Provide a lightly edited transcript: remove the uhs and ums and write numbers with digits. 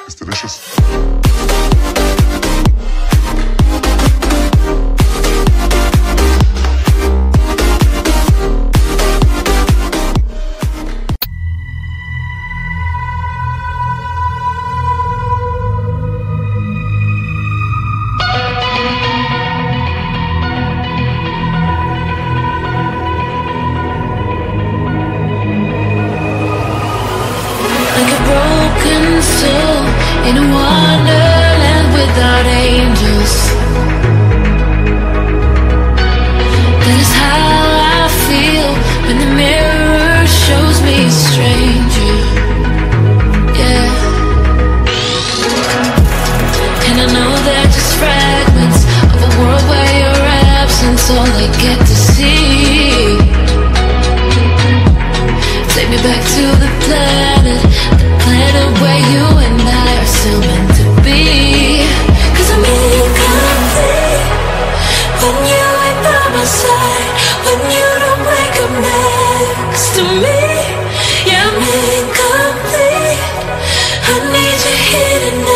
It's delicious. In a wonderland without angels. That is how I feel when the mirror shows me a stranger. Yeah. And I know they're just fragments of a world where your absence all I get to see. Take me back to the planet where you and I are still meant to be. 'Cause I'm incomplete when you ain't by my side, when you don't wake up next to me. Yeah, I'm incomplete. I need you here tonight.